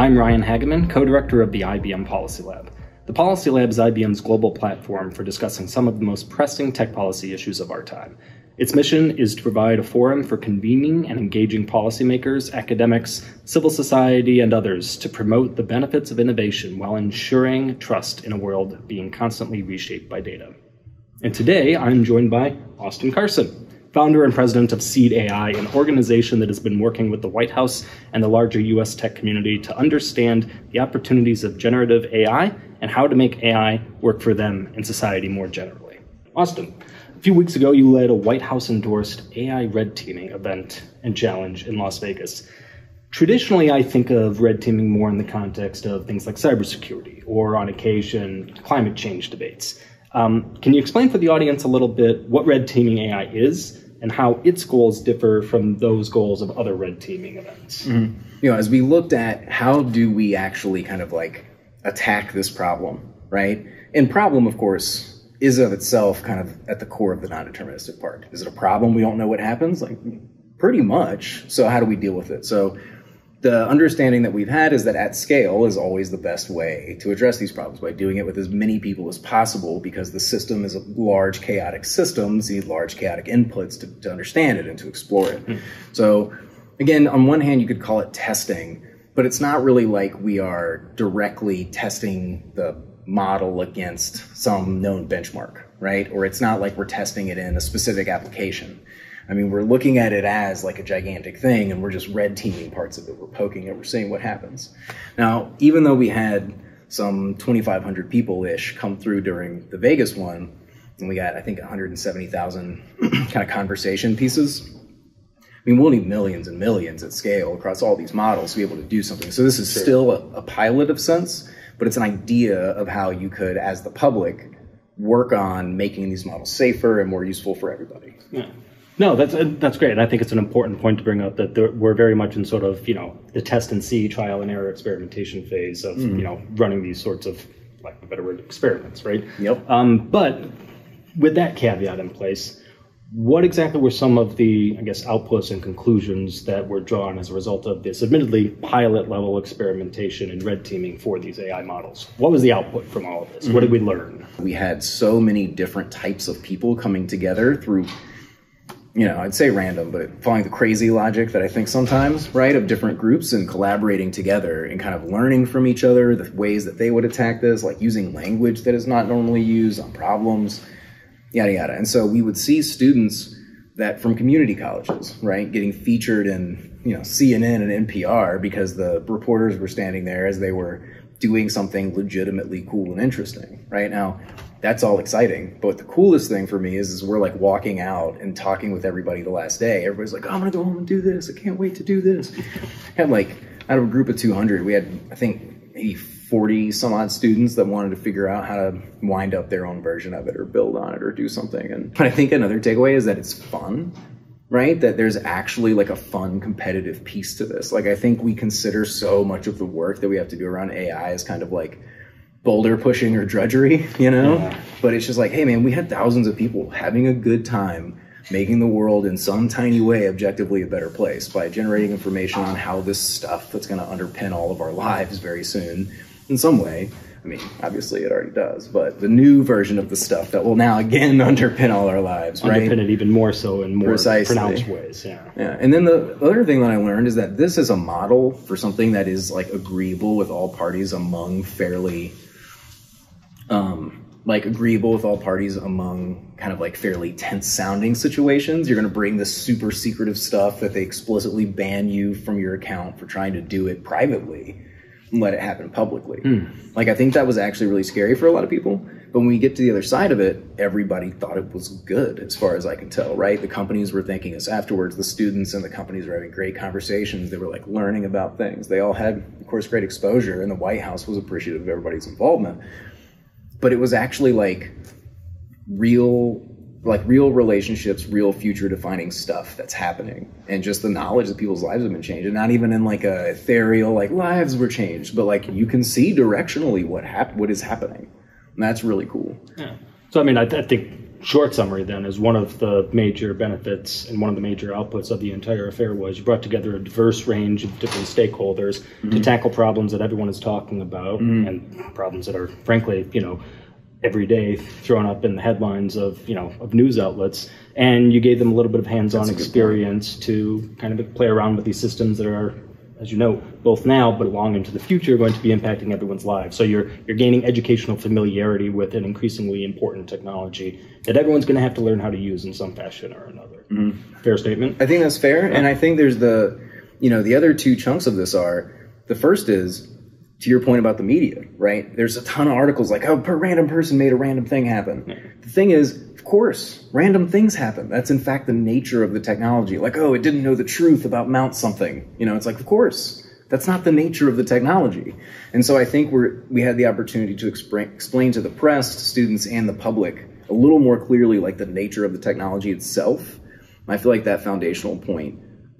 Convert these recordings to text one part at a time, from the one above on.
I'm Ryan Hagemann, co-director of the IBM Policy Lab. The Policy Lab is IBM's global platform for discussing some of the most pressing tech policy issues of our time. Its mission is to provide a forum for convening and engaging policymakers, academics, civil society, and others to promote the benefits of innovation while ensuring trust in a world being constantly reshaped by data. And today, I'm joined by Austin Carson, founder and president of SeedAI, an organization that has been working with the White House and the larger US tech community to understand the opportunities of generative AI and how to make AI work for them and society more generally. Austin, a few weeks ago, you led a White House-endorsed AI red teaming event and challenge in Las Vegas. Traditionally, I think of red teaming more in the context of things like cybersecurity or, on occasion, climate change debates. Can you explain for the audience a little bit what red teaming AI is and how its goals differ from those goals of other red teaming events? Mm-hmm. You know, as we looked at how do we actually kind of like attack this problem, right? And problem, of course, is of itself kind of at the core of the non-deterministic part. Is it a problem? We don't know what happens? Like, pretty much. So how do we deal with it? So the understanding that we've had is that at scale is always the best way to address these problems, by doing it with as many people as possible, because the system is a large chaotic system. So you need large chaotic inputs to understand it and to explore it. Mm-hmm. So again, on one hand, you could call it testing, but it's not really like we are directly testing the model against some known benchmark, right? Or it's not like we're testing it in a specific application. I mean, we're looking at it as like a gigantic thing, and we're just red teaming parts of it. We're poking it, we're seeing what happens. Now, even though we had some 2,500 people-ish come through during the Vegas one, and we got, I think, 170,000 kind of conversation pieces, I mean, we'll need millions and millions at scale across all these models to be able to do something. So this is still a pilot of sense, but it's an idea of how you could, as the public, work on making these models safer and more useful for everybody. Yeah. No, that's great. And I think it's an important point to bring up that we're very much in sort of, the test and see, trial and error experimentation phase of, running these sorts of, like a better word, experiments, right? Yep. But with that caveat in place, what exactly were some of the, outputs and conclusions that were drawn as a result of this admittedly pilot level experimentation and red teaming for these AI models? What was the output from all of this? Mm-hmm. What did we learn? We had so many different types of people coming together through, I'd say random, but following the crazy logic that I think sometimes, right, of different groups and collaborating together and kind of learning from each other the ways that they would attack this, like using language that is not normally used on problems, yada, yada. And so we would see students that from community colleges, right, getting featured in, CNN and NPR because the reporters were standing there as they were doing something legitimately cool and interesting, right? Now, that's all exciting, but the coolest thing for me is we're like walking out and talking with everybody the last day. Everybody's like, oh, I'm gonna go home and do this. I can't wait to do this. Had like, out of a group of 200, we had, I think, maybe 40 some odd students that wanted to figure out how to wind up their own version of it or build on it or do something. But I think another takeaway is that it's fun, right? That there's actually like a fun competitive piece to this. Like, I think we consider so much of the work that we have to do around AI as kind of like boulder pushing or drudgery, Yeah. But it's just like, hey man, we had thousands of people having a good time making the world in some tiny way objectively a better place by generating information on how this stuff that's going to underpin all of our lives very soon in some way. I mean, obviously it already does, but the new version of the stuff that will now again underpin all our lives, right? Underpin it even more so in more Precisely. Pronounced ways, yeah. Yeah. And then the other thing that I learned is that this is a model for something that is like agreeable with all parties among fairly kind of like fairly tense sounding situations. You're going to bring this super secretive stuff that they explicitly ban you from your account for trying to do it privately and let it happen publicly. Like, I think that was actually really scary for a lot of people. But when we get to the other side of it, everybody thought it was good, as far as I can tell, right? The companies were thanking us afterwards. The students and the companies were having great conversations. They were like learning about things. They all had, of course, great exposure, and the White House was appreciative of everybody's involvement. But it was actually like real relationships, real future defining stuff that's happening. And just the knowledge that people's lives have been changed. And not even in like a ethereal, like lives were changed, but like you can see directionally what is happening. And that's really cool. Yeah. So, I mean, I think short summary then is one of the major benefits and one of the major outputs of the entire affair was you brought together a diverse range of different stakeholders to tackle problems that everyone is talking about and problems that are frankly, every day thrown up in the headlines of news outlets, and you gave them a little bit of hands-on experience to kind of play around with these systems that are, as you know, both now but long into the future going to be impacting everyone's lives. So you're gaining educational familiarity with an increasingly important technology that everyone's going to have to learn how to use in some fashion or another. Fair statement? I think that's fair, and I think there's the other two chunks of this are, the first is, to your point about the media, right? There's a ton of articles like, oh, a random person made a random thing happen. Yeah. The thing is, of course, random things happen. That's in fact the nature of the technology. Like, oh, it didn't know the truth about mount something. It's like, of course, that's not the nature of the technology. And so I think we had the opportunity to explain to the press, to students, and the public a little more clearly like the nature of the technology itself. I feel like that foundational point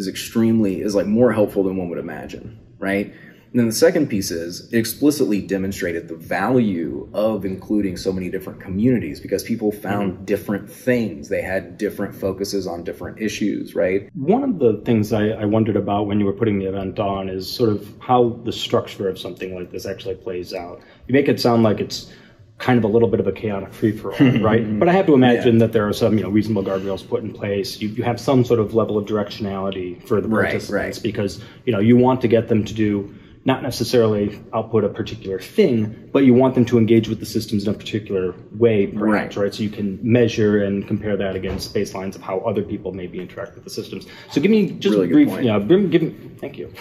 is like more helpful than one would imagine, right? And then the second piece is it explicitly demonstrated the value of including so many different communities because people found different things. They had different focuses on different issues, right? One of the things I wondered about when you were putting the event on is sort of how the structure of something like this actually plays out. You make it sound like it's kind of a little bit of a chaotic free-for-all, right? But I have to imagine that there are some, reasonable guardrails put in place. You have some sort of level of directionality for the participants because, you want to get them to do not necessarily output a particular thing, but you want them to engage with the systems in a particular way, perhaps, right? So you can measure and compare that against baselines of how other people maybe interact with the systems. So give me just really a brief, thank you.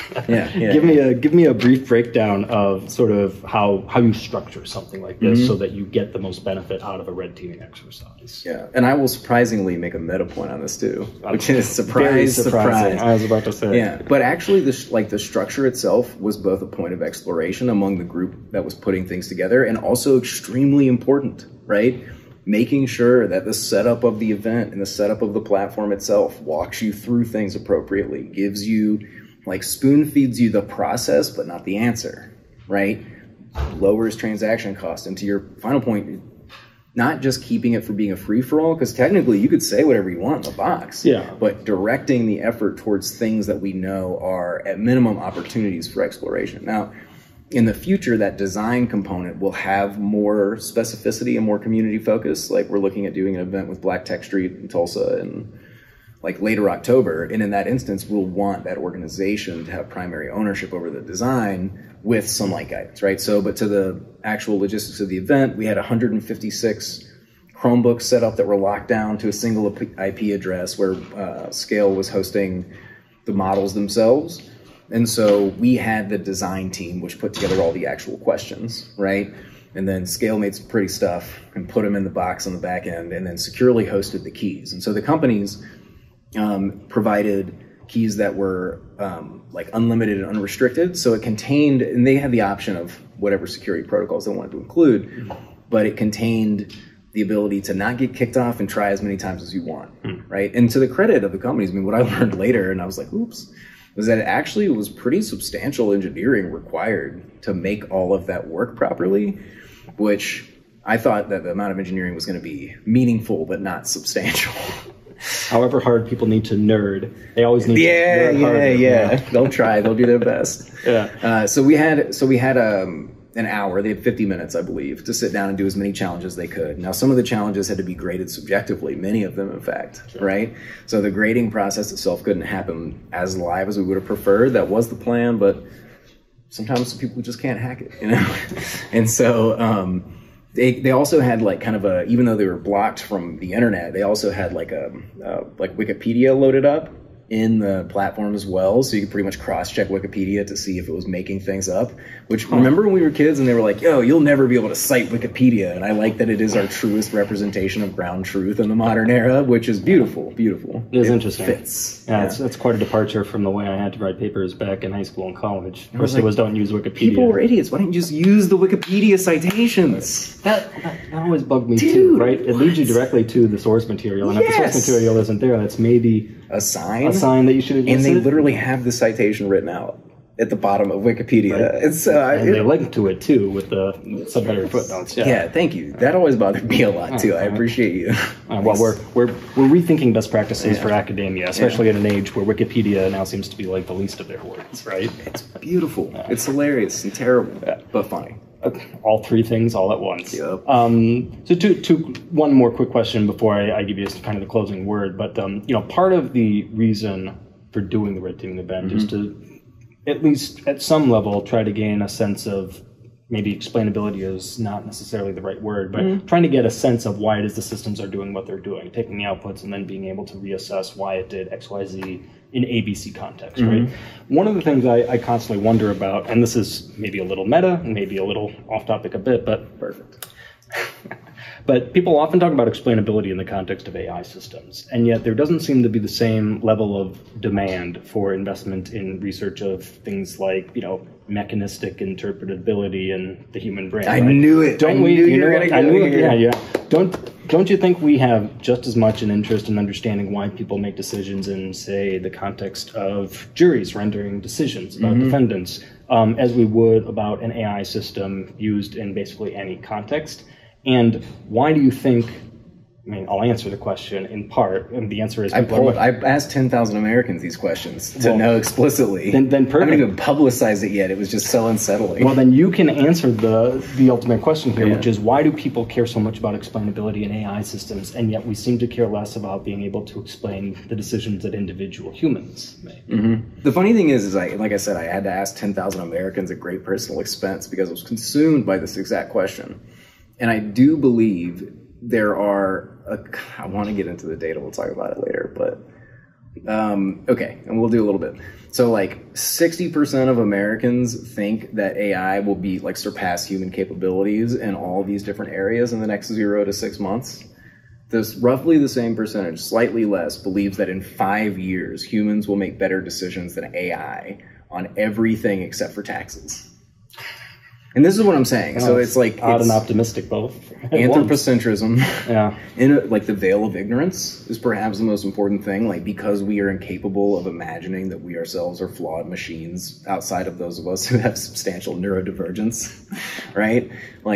Give me a brief breakdown of sort of how you structure something like this so that you get the most benefit out of a red teaming exercise. Yeah, and I will surprisingly make a meta point on this too, which is surprise. I was about to say. Yeah, but actually, the structure itself was both a point of exploration among the group that was putting things together and also extremely important, right? Making sure that the setup of the event and the setup of the platform itself walks you through things appropriately, gives you, spoon feeds you the process, but not the answer, right? Lowers transaction cost. And to your final point, not just keeping it from being a free-for-all, because technically you could say whatever you want in the box, but directing the effort towards things that we know are, at minimum, opportunities for exploration. Now, in the future, that design component will have more specificity and more community focus. Like, we're looking at doing an event with Black Tech Street in Tulsa in, later October, and in that instance, we'll want that organization to have primary ownership over the design with some guidance, right? So, but to the actual logistics of the event, we had 156 Chromebooks set up that were locked down to a single IP address where Scale was hosting the models themselves. And so we had the design team, which put together all the actual questions, right? And then Scale made some pretty stuff and put them in the box on the back end and then securely hosted the keys. And so the companies provided keys that were unlimited and unrestricted. So it contained, and they had the option of whatever security protocols they wanted to include, but it contained the ability to not get kicked off and try as many times as you want, right? And to the credit of the companies, what I learned later, and I was like, oops, was that it actually was pretty substantial engineering required to make all of that work properly, which I thought that the amount of engineering was going to be meaningful but not substantial. However hard people need to nerd, they always need to nerd harder. They'll try. They'll do their best. So we had an hour. They had 50 minutes, I believe, to sit down and do as many challenges as they could. Now, some of the challenges had to be graded subjectively, many of them, in fact, right? So the grading process itself couldn't happen as live as we would have preferred. That was the plan, but sometimes people just can't hack it, And so they also had even though they were blocked from the internet, they also had Wikipedia loaded up in the platform as well, so you could pretty much cross-check Wikipedia to see if it was making things up, which, remember when we were kids and they were like, yo, you'll never be able to cite Wikipedia, and I like that it is our truest representation of ground truth in the modern era, which is beautiful. It is interesting. Fits. Yeah, it's quite a departure from the way I had to write papers back in high school and college. First it was don't use Wikipedia. People were idiots. Why don't you just use the Wikipedia citations? That always bugged me too, right? It leads you directly to the source material, and if the source material isn't there, that's maybe a sign that you should have used. And they literally have the citation written out. at the bottom of Wikipedia. Right. It's and they link to it too with the subheader footnotes. Yeah, thank you. That always bothered me a lot too. I appreciate you. Well, we're rethinking best practices for academia, especially in an age where Wikipedia now seems to be like the least of their words, right? It's beautiful. It's hilarious and terrible, but funny. All three things all at once. Yep. So one more quick question before I give you just kind of the closing word. But part of the reason for doing the red teaming event is to, at least at some level, try to gain a sense of, maybe explainability is not necessarily the right word, but trying to get a sense of why it is the systems are doing what they're doing, taking the outputs and then being able to reassess why it did X, Y, Z in ABC context, right? One of the things I constantly wonder about, and this is maybe a little meta, and maybe a little off topic a bit, but Perfect. But people often talk about explainability in the context of AI systems, and yet there doesn't seem to be the same level of demand for investment in research of things like, mechanistic interpretability in the human brain. I knew it. Don't I we? knew you were going to go here. Yeah. Don't you think we have just as much an interest in understanding why people make decisions in, say, the context of juries rendering decisions about defendants, as we would about an AI system used in basically any context? And why do you think, I'll answer the question in part, and the answer is... I asked 10,000 Americans these questions to know explicitly. Then perfect. I haven't even publicized it yet. It was just so unsettling. Well, then you can answer the ultimate question here, which is, why do people care so much about explainability in AI systems, and yet we seem to care less about being able to explain the decisions that individual humans make? The funny thing is like I said, I had to ask 10,000 Americans at great personal expense because I was consumed by this exact question. And I do believe there are, I want to get into the data, we'll talk about it later, but okay, and we'll do a little bit. So like 60% of Americans think that AI will be surpass human capabilities in all these different areas in the next 0 to 6 months. This roughly the same percentage, slightly less, believes that in 5 years, humans will make better decisions than AI on everything except for taxes. And this is what I'm saying. So it's like odd and optimistic both. Anthropocentrism, yeah, the veil of ignorance is perhaps the most important thing. Because we are incapable of imagining that we ourselves are flawed machines outside of those of us who have substantial neurodivergence, right?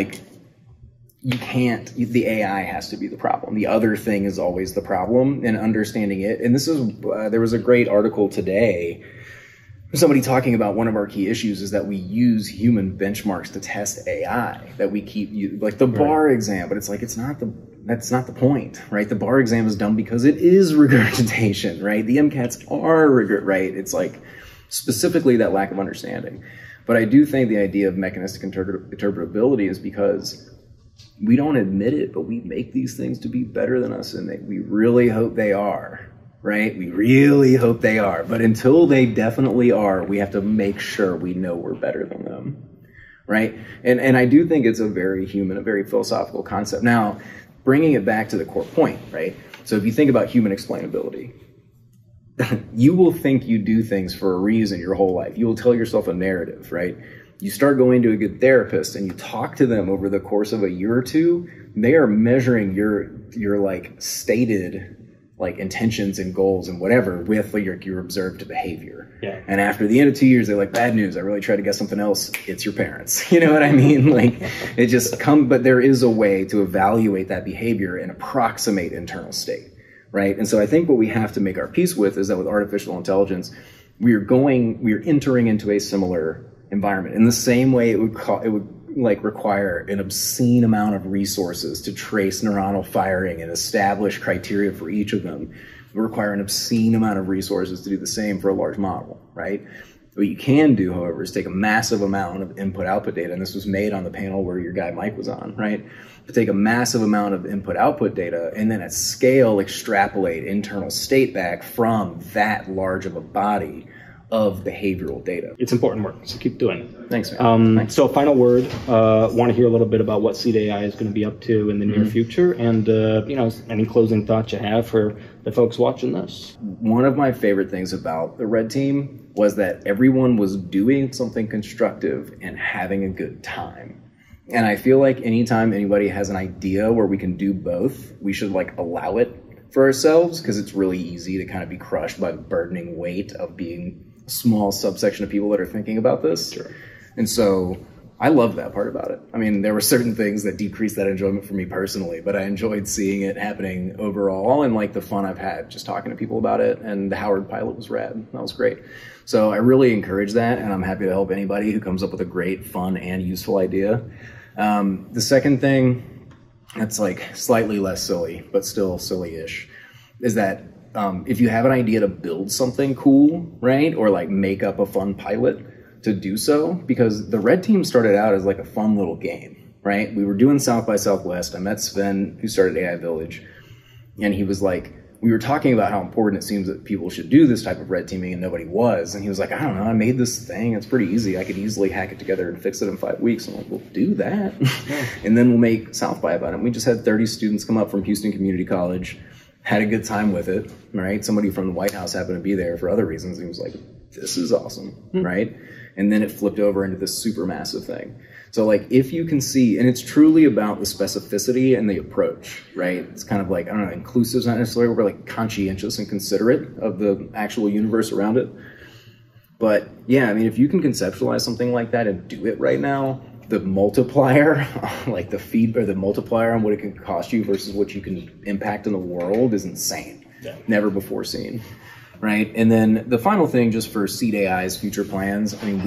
You can't. The AI has to be the problem. The other thing is always the problem, and understanding it. And this is there was a great article today. Somebody talking about one of our key issues is that we use human benchmarks to test AI, that we keep the bar exam, but that's not the point, right? The bar exam is done because it is regurgitation, right? The MCATs are right? It's specifically that lack of understanding. But I do think the idea of mechanistic interpretability is because we don't admit it, but we make these things to be better than us, and we really hope they are. Right? We really hope they are. But until they definitely are, we have to make sure we know we're better than them. Right? And I do think it's a very human, a very philosophical concept. Now, bringing it back to the core point, right? So if you think about human explainability, you will think you do things for a reason your whole life. You will tell yourself a narrative, right? You start going to a good therapist and you talk to them over the course of a year or two, they are measuring your stated intentions and goals and whatever with your observed behavior. Yeah. And after the end of 2 years, they're like, bad news, I really tried to get something else. It's your parents. You know what I mean? It just but there is a way to evaluate that behavior and approximate internal state, right? And so I think what we have to make our peace with is that with artificial intelligence, we're entering into a similar environment. In the same way it would require an obscene amount of resources to trace neuronal firing and establish criteria for each of them. It would require an obscene amount of resources to do the same for a large model, right? What you can do, however, is take a massive amount of input-output data, and this was made on the panel where your guy Mike was on, right? To take a massive amount of input-output data and then at scale extrapolate internal state back from that large of a body of behavioral data. It's important work, so keep doing it. Thanks, man. Thanks. So final word, want to hear a little bit about what SeedAI is going to be up to in the near future, and any closing thoughts you have for the folks watching this? One of my favorite things about the Red Team was that everyone was doing something constructive and having a good time. And I feel like anytime anybody has an idea where we can do both, we should allow it for ourselves, because it's really easy to kind of be crushed by the burdening weight of being small subsection of people that are thinking about this. Sure. And so I love that part about it. I mean, there were certain things that decreased that enjoyment for me personally, but I enjoyed seeing it happening overall, and like the fun I've had just talking to people about it. And the Howard pilot was rad. That was great. So I really encourage that, and I'm happy to help anybody who comes up with a great, fun, and useful idea. The second thing that's like slightly less silly, but still silly-ish, is that if you have an idea to build something cool, right, or like make up a fun pilot, to do so, because the red team started out as like a fun little game, right? We were doing South by Southwest. I met Sven, who started AI Village, and he was like, we were talking about how important it seems that people should do this type of red teaming, and nobody was. And he was like, I don't know, I made this thing. It's pretty easy. I could easily hack it together and fix it in 5 weeks. I'm like, we'll do that. And then we'll make South by about it. And we just had 30 students come up from Houston Community College, had a good time with it, right? Somebody from the White House happened to be there for other reasons. He was like, this is awesome, right? And then it flipped over into this super massive thing. So like, if you can see, and it's truly about the specificity and the approach, right? It's kind of like, I don't know, inclusive is not necessarily, we're like conscientious and considerate of the actual universe around it. But yeah, I mean, if you can conceptualize something like that and do it right now, the multiplier, like the multiplier on what it can cost you versus what you can impact in the world is insane. Yeah. Never before seen. Right. And then the final thing, just for SeedAI's future plans, I mean,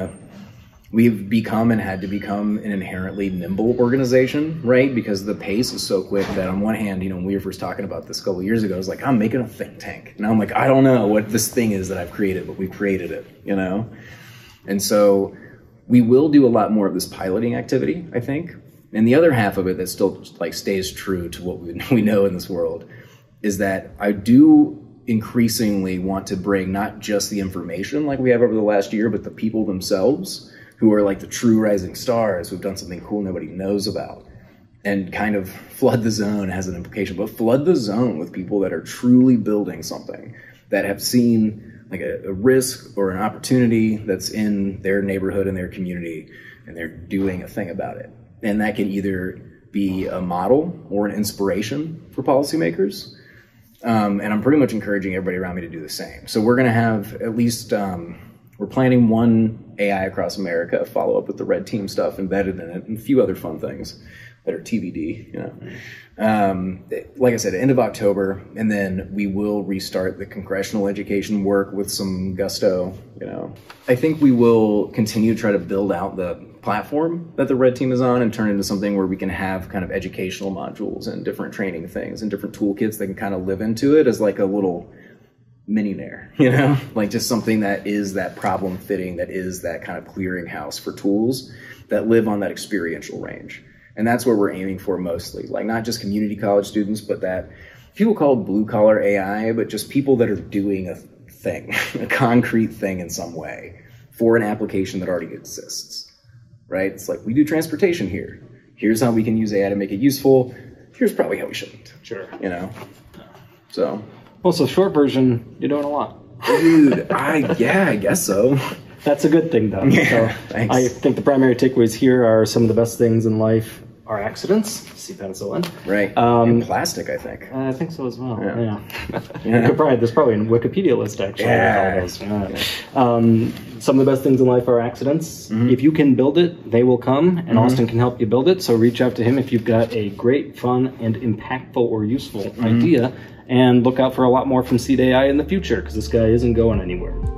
we've become and had to become an inherently nimble organization, right? Because the pace is so quick that on one hand, you know, when we were first talking about this a couple of years ago, I was like, I'm making a think tank. And I'm like, I don't know what this thing is that I've created, but we've created it, you know? And so we will do a lot more of this piloting activity, I think. And the other half of it that still like stays true to what we know in this world is that I do increasingly want to bring not just the information like we have over the last year, but the people themselves who are like the true rising stars who've done something cool nobody knows about, and kind of flood the zone has an implication, but flood the zone with people that are truly building something, that have seen like a risk or an opportunity that's in their neighborhood and their community, and they're doing a thing about it. And that can either be a model or an inspiration for policymakers. And I'm pretty much encouraging everybody around me to do the same. So we're going to have at least, we're planning one AI across America follow up with the red team stuff embedded in it, and a few other fun things that are TBD, you know. Like I said, end of October, and then we will restart the congressional education work with some gusto, you know. I think we will continue to try to build out the platform that the red team is on and turn it into something where we can have kind of educational modules and different training things and different toolkits that can kind of live into it as like a little mini-nair, you know, like just something that is that problem fitting, that is that kind of clearinghouse for tools that live on that experiential range. And that's where we're aiming for mostly, like not just community college students, but that people call it blue collar AI, but just people that are doing a thing, a concrete thing in some way for an application that already exists. Right? It's like, we do transportation here. Here's how we can use AI to make it useful. Here's probably how we shouldn't. Sure. You know? So. Well, so short version, you're doing a lot. Dude, yeah, I guess so. That's a good thing, though. Yeah, so thanks. I think the primary takeaways here are some of the best things in life are accidents. See penicillin. Right. And plastic, I think. I think so as well. Yeah. Yeah. There's probably a Wikipedia list, actually. Yeah. Some of the best things in life are accidents. Mm-hmm. If you can build it, they will come, and Austin can help you build it. So reach out to him if you've got a great, fun, and impactful or useful idea. And look out for a lot more from SeedAI in the future, because this guy isn't going anywhere.